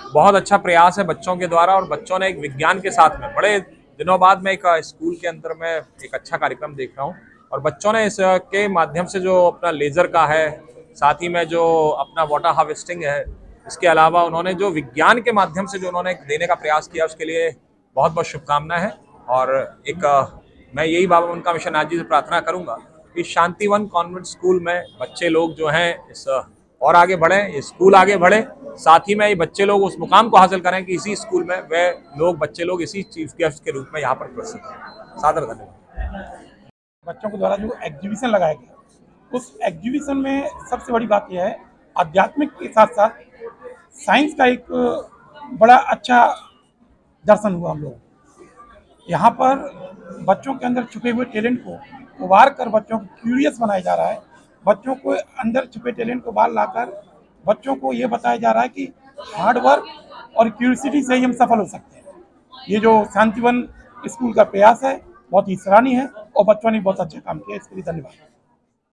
बहुत अच्छा प्रयास है बच्चों के द्वारा, और बच्चों ने एक विज्ञान के साथ में बड़े दिनों बाद में एक स्कूल के अंदर में एक अच्छा कार्यक्रम देख रहा हूँ। और बच्चों ने इसके माध्यम से जो अपना लेजर का है, साथ ही में जो अपना वाटर हार्वेस्टिंग है, इसके अलावा उन्होंने जो विज्ञान के माध्यम से जो उन्होंने देने का प्रयास किया, उसके लिए बहुत बहुत शुभकामनाएं हैं। और एक मैं यही बाबा उनका मिशन जी से प्रार्थना करूंगा कि शांतिवन कॉन्वेंट स्कूल में बच्चे लोग जो हैं इस और आगे बढ़े, ये स्कूल आगे बढ़े, साथ ही में ये बच्चे लोग उस मुकाम को हासिल करें कि इसी स्कूल में वे लोग बच्चे लोग इसी चीफ गेस्ट के रूप में यहाँ पर प्रस्तुत हैं। सादर धन्यवाद। बच्चों के द्वारा जो एग्जीबिशन लगाया गया, उस एग्जीबिशन में सबसे बड़ी बात यह है, आध्यात्मिक के साथ साथ साइंस का एक बड़ा अच्छा दर्शन हुआ हम लोग। यहाँ पर बच्चों के अंदर छुपे हुए टैलेंट को उभार कर बच्चों को क्यूरियस बनाया जा रहा है। बच्चों को अंदर छुपे टैलेंट को बाहर लाकर बच्चों को ये बताया जा रहा है कि हार्ड वर्क और क्यूरियोसिटी से ही हम सफल हो सकते हैं। ये जो शांतिवन स्कूल का प्रयास है बहुत ही सराहनीय है और बच्चों ने बहुत अच्छा काम किया, इसके लिए धन्यवाद।